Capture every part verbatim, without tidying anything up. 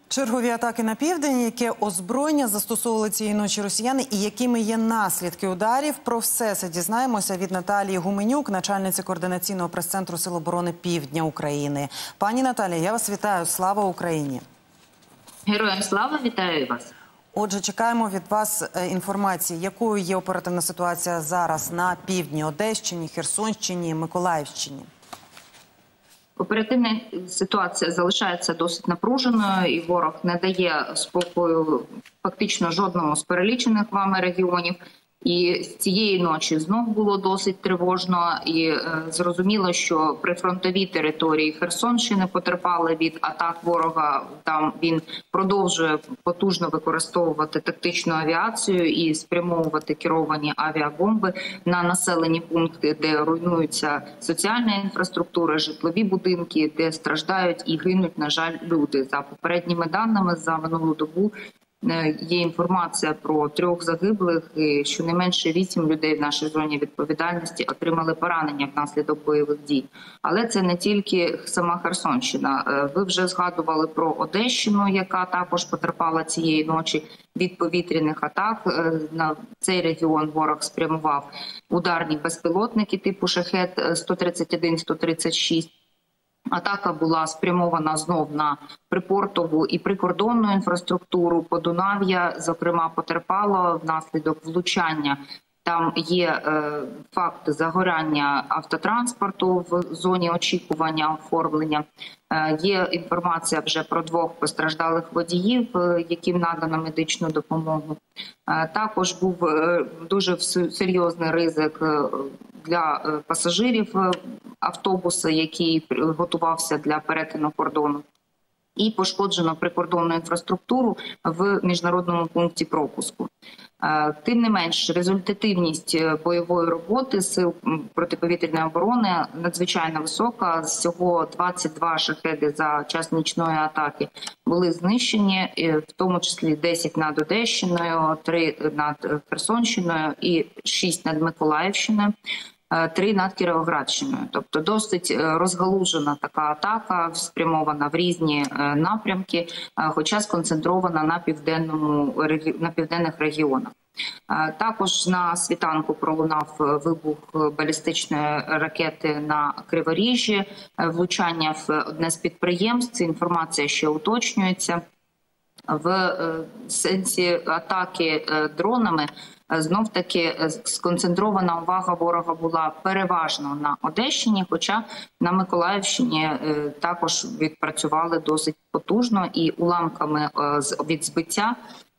Чергові атаки на південь, яке озброєння застосовували цієї ночі росіяни і якими є наслідки ударів. Про все це дізнаємося від Наталії Гуменюк, начальниці координаційного прес-центру Сил оборони Півдня України. Пані Наталія, я вас вітаю. Слава Україні! Героям слава, вітаю вас. Отже, чекаємо від вас інформації, якою є оперативна ситуація зараз на півдні, Одещині, Херсонщині, Миколаївщині. Оперативна ситуація залишається досить напруженою, і ворог не дає спокою фактично жодному з перелічених вами регіонів. І з цієї ночі знов було досить тривожно, і е, зрозуміло, що прифронтові території Херсонщини потерпали від атак ворога. Там він продовжує потужно використовувати тактичну авіацію і спрямовувати керовані авіабомби на населені пункти, де руйнується соціальна інфраструктура, житлові будинки, де страждають і гинуть, на жаль, люди. За попередніми даними, за минулу добу є інформація про трьох загиблих, і щонайменше вісім людей в нашій зоні відповідальності отримали поранення внаслідок бойових дій. Але це не тільки сама Херсонщина. Ви вже згадували про Одещину, яка також потерпала цієї ночі від повітряних атак. На цей регіон ворог спрямував ударні безпілотники типу «Шахед» сто тридцять один - сто тридцять шість. Атака була спрямована знов на припортову і прикордонну інфраструктуру. Подунав'я, зокрема, потерпало внаслідок влучання. Там є е, факт загоряння автотранспорту в зоні очікування оформлення. Е, є інформація вже про двох постраждалих водіїв, е, яким надано медичну допомогу. Е, також був е, дуже серйозний ризик е, для е, пасажирів е, автобуса, який готувався для перетину кордону. І пошкоджено прикордонну інфраструктуру в міжнародному пункті пропуску. Тим не менш, результативність бойової роботи сил протиповітряної оборони надзвичайно висока. Всього двадцять два шахеди за час нічної атаки були знищені, в тому числі десять над Одещиною, три над Херсонщиною і шість над Миколаївщиною. Три над Кіровоградщиною. Тобто досить розгалужена така атака, спрямована в різні напрямки, хоча сконцентрована на, південному, на південних регіонах. Також на світанку пролунав вибух балістичної ракети на Криворіжжі, влучання в одне з підприємств. Ця інформація ще уточнюється. В сенсі атаки дронами знов-таки сконцентрована увага ворога була переважно на Одещині, хоча на Миколаївщині також відпрацювали досить потужно і уламками від збиття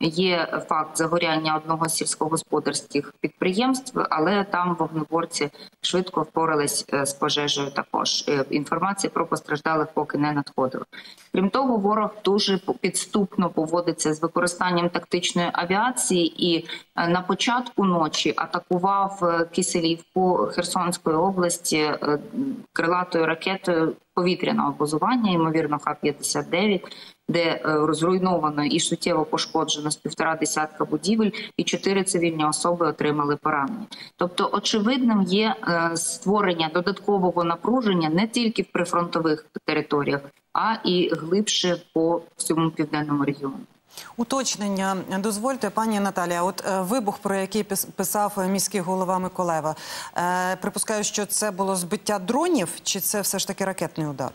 є факт загоряння одного з сільськогосподарських підприємств, але там вогнеборці швидко впорались з пожежею також. Інформації про постраждалих поки не надходило. Крім того, ворог дуже підступно поводиться з використанням тактичної авіації і на початку ночі атакував Киселівку Херсонської області крилатою ракетою повітряного базування, ймовірно, Х п'ятдесят дев'ять, де розруйновано і суттєво пошкоджено з півтора десятка будівель, і чотири цивільні особи отримали поранення. Тобто, очевидним є створення додаткового напруження не тільки в прифронтових територіях, а і глибше по всьому південному регіону. Уточнення дозвольте, пані Наталія. От е, вибух, про який писав міський голова Миколаєва, е, припускаю, що це було збиття дронів, чи це все ж таки ракетний удар?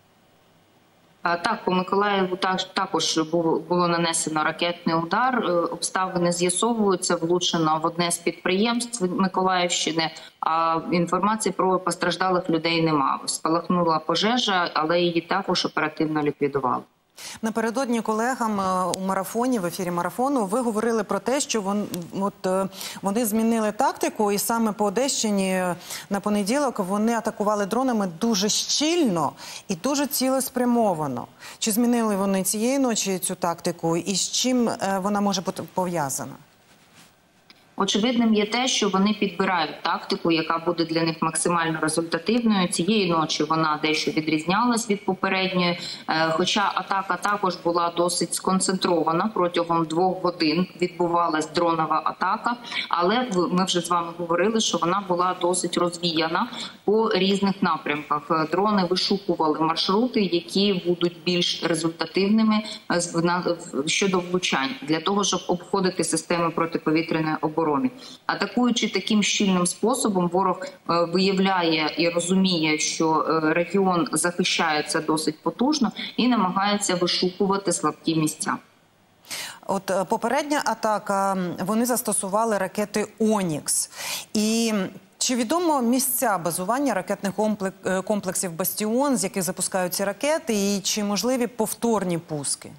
Так, по Миколаєву також було нанесено ракетний удар. Обставини з'ясовуються, влучено в одне з підприємств Миколаївщини, а інформації про постраждалих людей немає. Спалахнула пожежа, але її також оперативно ліквідували. Напередодні колегам у марафоні, в ефірі марафону, ви говорили про те, що вон, от, вони змінили тактику, і саме по Одещині на понеділок вони атакували дронами дуже щільно і дуже цілеспрямовано. Чи змінили вони цієї ночі цю тактику, і з чим вона може бути пов'язана? Очевидним є те, що вони підбирають тактику, яка буде для них максимально результативною. Цієї ночі вона дещо відрізнялась від попередньої, хоча атака також була досить сконцентрована. Протягом двох годин відбувалась дронова атака, але ми вже з вами говорили, що вона була досить розвіяна по різних напрямках. Дрони вишукували маршрути, які будуть більш результативними щодо влучань, для того, щоб обходити системи протиповітряної оборони. Атакуючи таким щільним способом, ворог виявляє і розуміє, що регіон захищається досить потужно і намагається вишукувати слабкі місця. От попередня атака, вони застосували ракети «Онікс». І чи відомо місця базування ракетних комплексів «Бастіон», з яких запускають ці ракети, і чи можливі повторні пуски?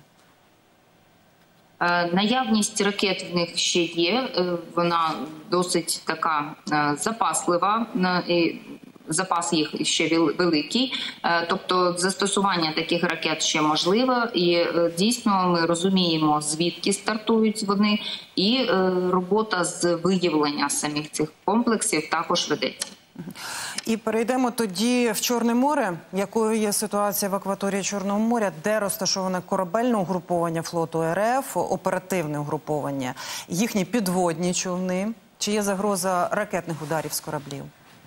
Наявність ракет в них ще є, вона досить така запаслива, запас їх ще великий, тобто застосування таких ракет ще можливе, і дійсно ми розуміємо, звідки стартують вони, і робота з виявлення самих цих комплексів також ведеться. І перейдемо тоді в Чорне море. Якою є ситуація в акваторії Чорного моря, де розташоване корабельне угруповання флоту РФ, оперативне угруповання, їхні підводні човни? Чи є загроза ракетних ударів з кораблів?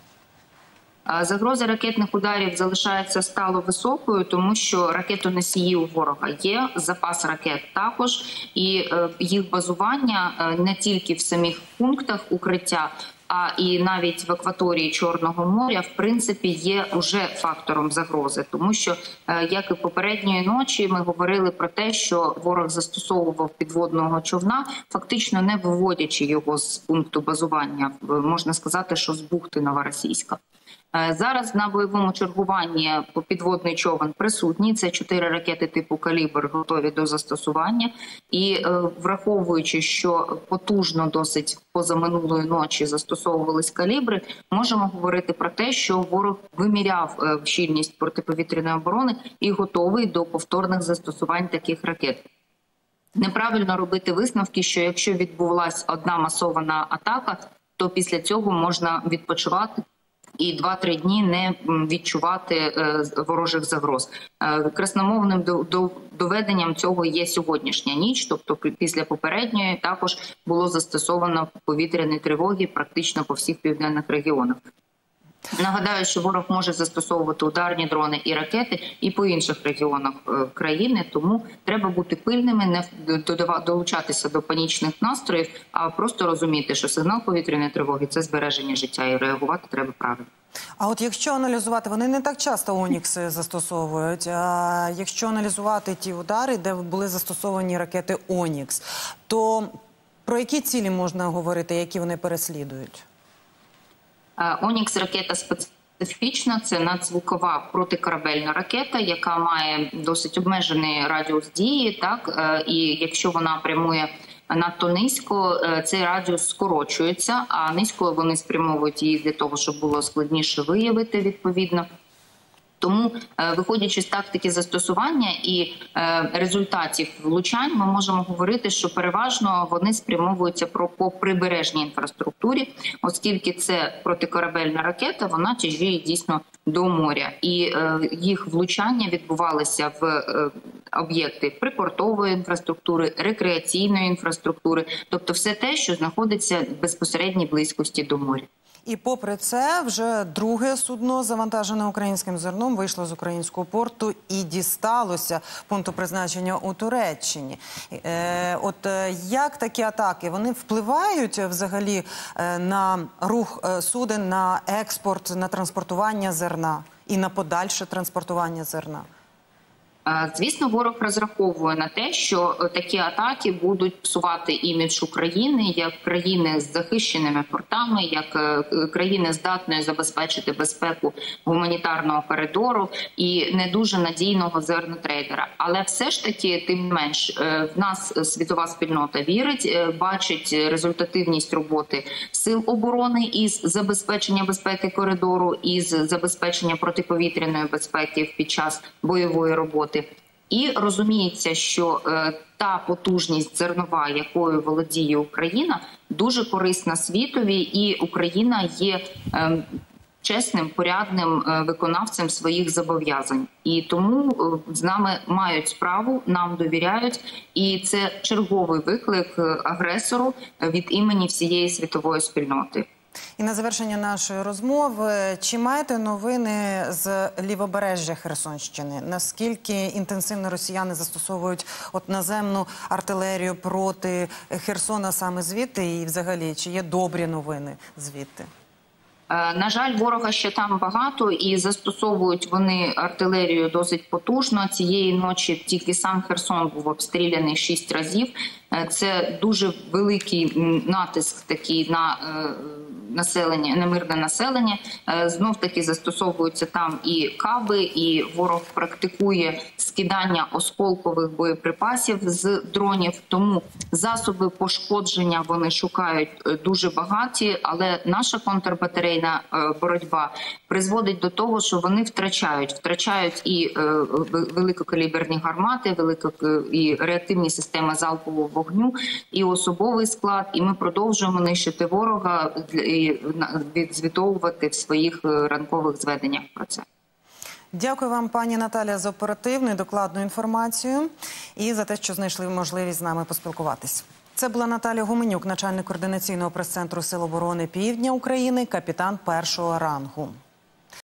Загроза ракетних ударів залишається стало високою, тому що ракетоносії у ворога є, запас ракет також, і їх базування не тільки в самих пунктах укриття, а і навіть в акваторії Чорного моря, в принципі, є вже фактором загрози. Тому що, як і попередньої ночі, ми говорили про те, що ворог застосовував підводного човна, фактично не виводячи його з пункту базування, можна сказати, що з бухти Новоросійська. Зараз на бойовому чергуванні підводний човен присутній. Це чотири ракети типу «Калібр» готові до застосування. І враховуючи, що потужно досить позаминулої ночі застосовувались «Калібри», можемо говорити про те, що ворог виміряв щільність протиповітряної оборони і готовий до повторних застосувань таких ракет. Неправильно робити висновки, що якщо відбулася одна масована атака, то після цього можна відпочивати і два-три дні не відчувати ворожих загроз. Красномовним доведенням цього є сьогоднішня ніч, тобто після попередньої також було застосовано повітряні тривоги практично по всіх південних регіонах. Нагадаю, що ворог може застосовувати ударні дрони і ракети і по інших регіонах країни, тому треба бути пильними, не долучатися до панічних настроїв, а просто розуміти, що сигнал повітряної тривоги – це збереження життя, і реагувати треба правильно. А от якщо аналізувати, вони не так часто «Онікси» застосовують, а якщо аналізувати ті удари, де були застосовані ракети «Онікс», то про які цілі можна говорити, які вони переслідують? «Онікс» – ракета специфічна, це надзвукова протикорабельна ракета, яка має досить обмежений радіус дії, так, і якщо вона прямує надто низько, цей радіус скорочується, а низько вони спрямовують її для того, щоб було складніше виявити відповідно. Тому, виходячи з тактики застосування і результатів влучань, ми можемо говорити, що переважно вони спрямовуються по прибережній інфраструктурі, оскільки це протикорабельна ракета, вона тяжіє дійсно до моря. І їх влучання відбувалися в об'єкти припортової інфраструктури, рекреаційної інфраструктури, тобто все те, що знаходиться в безпосередній близькості до моря. І попри це, вже друге судно, завантажене українським зерном, вийшло з українського порту і дісталося пункту призначення у Туреччині. Е, от е, як такі атаки, вони впливають взагалі е, на рух е, суден, на експорт, на транспортування зерна і на подальше транспортування зерна? Звісно, ворог розраховує на те, що такі атаки будуть псувати імідж України як країни з захищеними портами, як країни здатної забезпечити безпеку гуманітарного коридору і не дуже надійного зернотрейдера. Але все ж таки, тим не менш, в нас світова спільнота вірить, бачить результативність роботи сил оборони із забезпечення безпеки коридору, із забезпечення протиповітряної безпеки під час бойової роботи. І розуміється, що е, та потужність зернова, якою володіє Україна, дуже корисна світові, і Україна є е, чесним, порядним е, виконавцем своїх зобов'язань. І тому е, з нами мають справу, нам довіряють, і це черговий виклик агресору від імені всієї світової спільноти. І на завершення нашої розмови, чи маєте новини з лівобережжя Херсонщини? Наскільки інтенсивно росіяни застосовують от наземну артилерію проти Херсона саме звідти? І взагалі, чи є добрі новини звідти? На жаль, ворога ще там багато, і застосовують вони артилерію досить потужно. Цієї ночі тільки сам Херсон був обстріляний шість разів. Це дуже великий натиск такий на населення, на мирне населення. Знов таки застосовуються там і каби, і ворог практикує скидання осколкових боєприпасів з дронів. Тому засоби пошкодження вони шукають дуже багаті, але наша контрбатарейна боротьба призводить до того, що вони втрачають. Втрачають і великокаліберні гармати, велико і реактивні системи залпового вогню, і особовий склад. І ми продовжуємо нищити ворога і відзвітовувати в своїх ранкових зведеннях про це. Дякую вам, пані Наталія, за оперативну і докладну інформацію і за те, що знайшли можливість з нами поспілкуватись. Це була Наталія Гуменюк, начальник координаційного прес-центру Сил оборони Півдня України, капітан першого рангу.